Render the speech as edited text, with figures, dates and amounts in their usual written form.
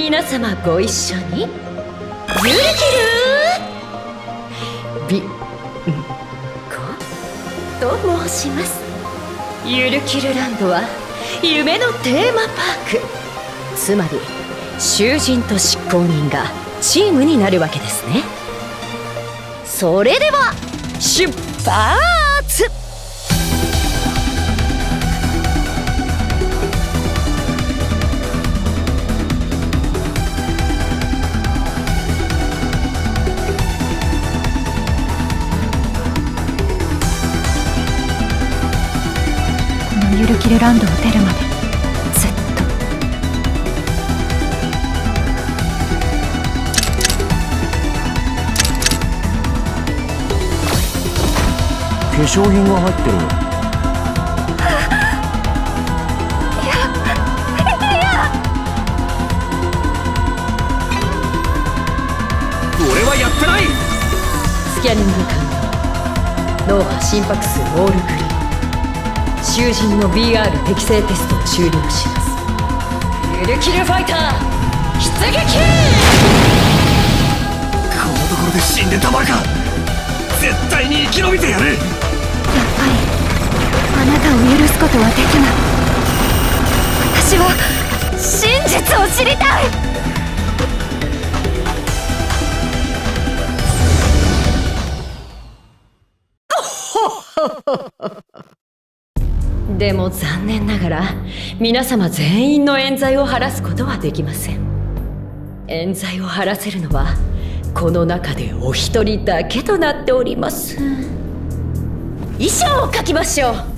皆様ご一緒にゆるキルと申します。ゆるキルランドは夢のテーマパーク、つまり囚人と執行人がチームになるわけですね。それでは出発。 ゆるキルランドを出るまでずっと。 化粧品が入ってる。 俺はやってない。 スキャニング完了。脳波心拍数オールクリア。囚人の BR 適正テストを終了します。ゆるキルファイター出撃。 こんなところで死んでたまるか。絶対に生き延びてやる。やっぱりあなたを許すことはできない。私は真実を知りたい。 でも残念ながら皆様全員の冤罪を晴らすことはできません。冤罪を晴らせるのはこの中でお一人だけとなっております。衣装を書きましょう。